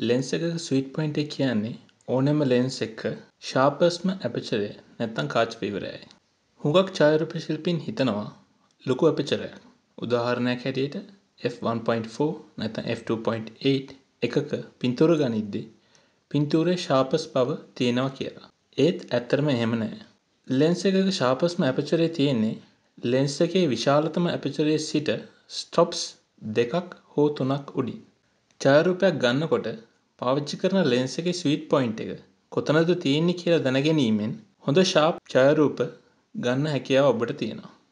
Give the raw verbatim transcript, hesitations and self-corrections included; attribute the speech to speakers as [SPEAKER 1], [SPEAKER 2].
[SPEAKER 1] Lens එකක sweet point එක කියන්නේ ඕනෙම ලෙන්ස් එක ෂාපස්ම ඇපචරය නැත්තම් කාච පීවරයයි. හුඟක් ඡායාරූප ශිල්පීන් හිතනවා ලොකු ඇපචරයක් උදාහරණයක් හැටියට එෆ් වන් පොයින්ට් ෆෝර් නැත්නම් එෆ් ටූ පොයින්ට් එයිට් එකක පින්තූර ගනිද්දී පින්තූරේ ෂාපස් බව තියෙනවා කියලා. ඒත් ඇත්තටම එහෙම නෑ. ලෙන්ස් එකක ෂාපස්ම ඇපචරය තියෙන්නේ ලෙන්ස් එකේ විශාලතම ඇපචරයේ සිට ස්ටොප්ස් දෙකක් හෝ තුනක් උඩින්. ඡායාරූපයක් ගන්නකොට පාවිච්චි කරන ලෙන්ස් එකේ ස්වීට් පොයින්ට් එක කොතනද තියෙන්නේ කියලා දැනගැනීමෙන් හොඳ ෂාප් ඡායාරූප ගන්න හැකියාව ඔබට තියෙනවා.